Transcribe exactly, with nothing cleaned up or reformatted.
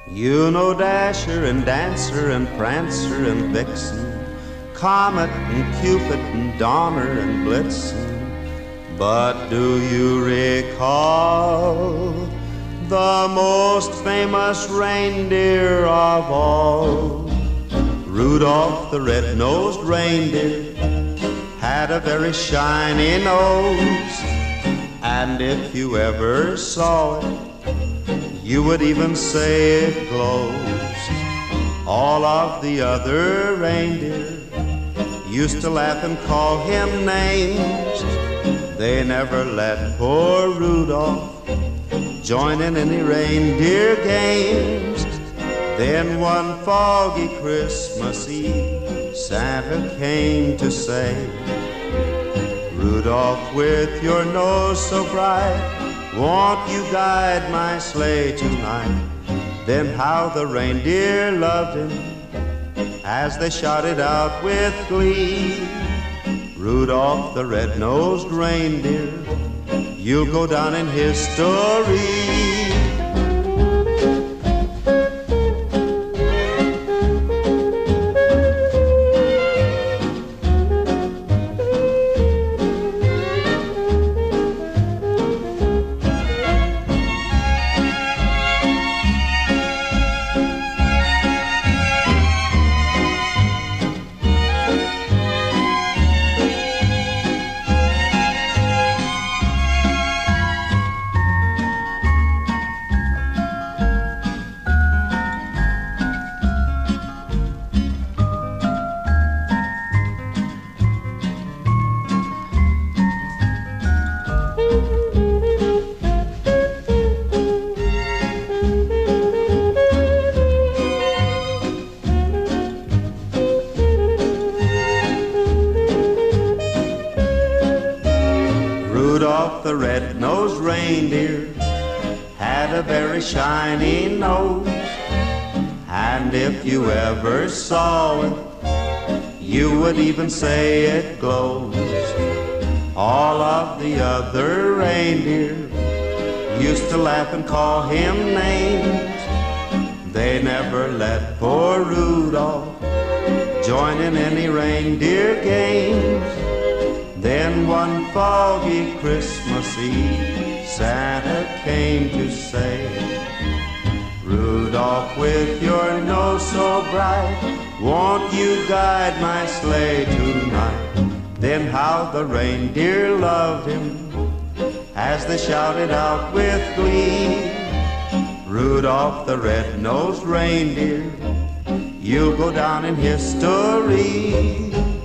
You know Dasher and Dancer and Prancer and Vixen, Comet and Cupid and Donner and Blitzen. But do you recall the most famous reindeer of all? Rudolph the red-nosed reindeer had a very shiny nose, and if you ever saw it, you would even say it glows. All of the other reindeer used to laugh and call him names. They never let poor Rudolph join in any reindeer games. Then one foggy Christmas Eve, Santa came to say, Rudolph, with your nose so bright, won't you guide my sleigh tonight? Then how the reindeer loved him as they shouted out with glee, Rudolph the red-nosed reindeer, you'll go down in history. Rudolph the red-nosed reindeer had a very shiny nose, and if you ever saw it, you would even say it glows. All of the other reindeer used to laugh and call him names. They never let poor Rudolph join in any reindeer games. Then one foggy Christmas Eve, Santa came to say, Rudolph, with your nose so bright, won't you guide my sleigh tonight? Then how the reindeer loved him as they shouted out with glee, Rudolph the red-nosed reindeer, you'll go down in history.